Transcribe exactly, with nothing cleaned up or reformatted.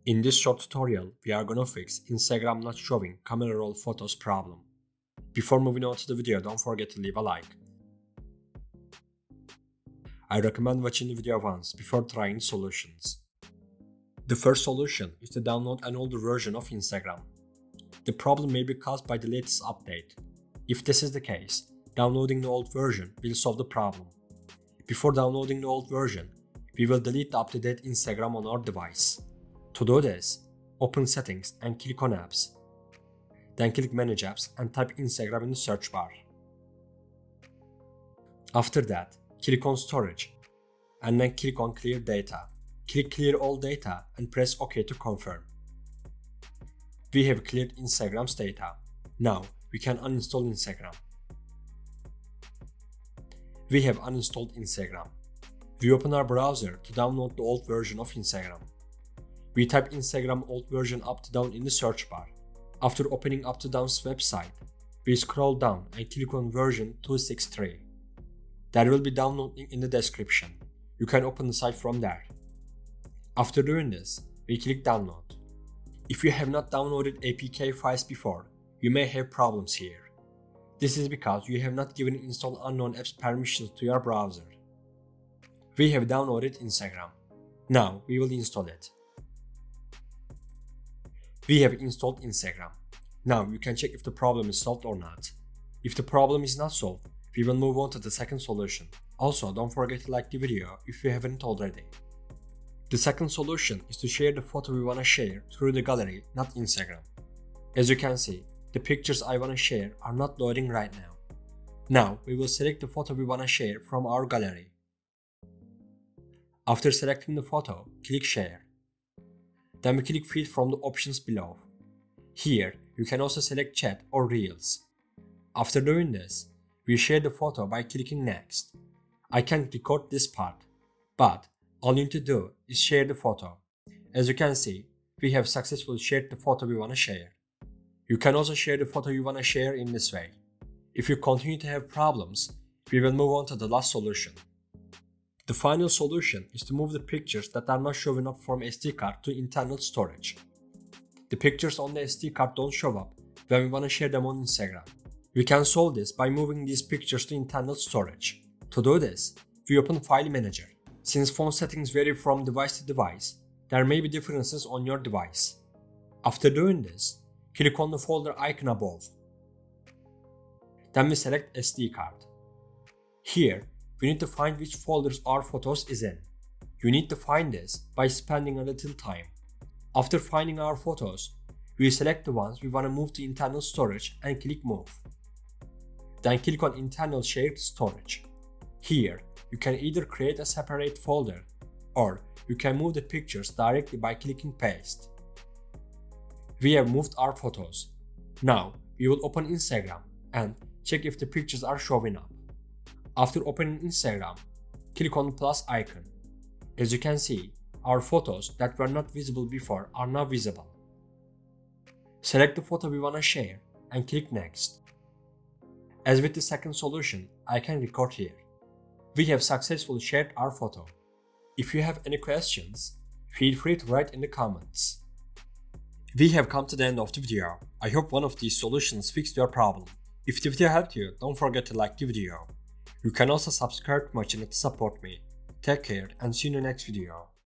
In this short tutorial, we are gonna fix Instagram not showing camera roll photos problem. Before moving on to the video, don't forget to leave a like. I recommend watching the video once before trying solutions. The first solution is to download an older version of Instagram. The problem may be caused by the latest update. If this is the case, downloading the old version will solve the problem. Before downloading the old version, we will delete the up-to-date Instagram on our device. To do this, open Settings and click on Apps. Then click Manage Apps and type Instagram in the search bar. After that, click on Storage and then click on Clear Data. Click Clear All Data and press OK to confirm. We have cleared Instagram's data. Now we can uninstall Instagram. We have uninstalled Instagram. We open our browser to download the old version of Instagram. We type Instagram old version up to down in the search bar. After opening up to down's website, we scroll down and click on version two sixty-three. There will be download link in the description. You can open the site from there. After doing this, we click download. If you have not downloaded A P K files before, you may have problems here. This is because you have not given install unknown apps permissions to your browser. We have downloaded Instagram. Now we will install it. We have installed Instagram. Now you can check if the problem is solved or not. If the problem is not solved, we will move on to the second solution. Also, don't forget to like the video if you haven't already. The second solution is to share the photo we want to share through the gallery, not Instagram. As you can see, the pictures I want to share are not loading right now. Now we will select the photo we want to share from our gallery. After selecting the photo, click Share. Then we click Feed from the options below. Here, you can also select Chat or Reels. After doing this, we share the photo by clicking Next. I can't record this part, but all you need to do is share the photo. As you can see, we have successfully shared the photo we want to share. You can also share the photo you want to share in this way. If you continue to have problems, we will move on to the last solution. The final solution is to move the pictures that are not showing up from S D card to internal storage. The pictures on the S D card don't show up when we want to share them on Instagram. We can solve this by moving these pictures to internal storage. To do this, we open File Manager. Since phone settings vary from device to device, there may be differences on your device. After doing this, click on the folder icon above. Then we select S D card. Here, we need to find which folders our photos is in. You need to find this by spending a little time. After finding our photos, we select the ones we want to move to internal storage and click Move. Then click on Internal Shared Storage. Here, you can either create a separate folder or you can move the pictures directly by clicking Paste. We have moved our photos. Now, we will open Instagram and check if the pictures are showing up. After opening Instagram, click on the plus icon. As you can see, our photos that were not visible before are now visible. Select the photo we want to share and click Next. As with the second solution, I can record here. We have successfully shared our photo. If you have any questions, feel free to write in the comments. We have come to the end of the video. I hope one of these solutions fixed your problem. If the video helped you, don't forget to like the video. You can also subscribe to my channel to support me. Take care and see you in the next video.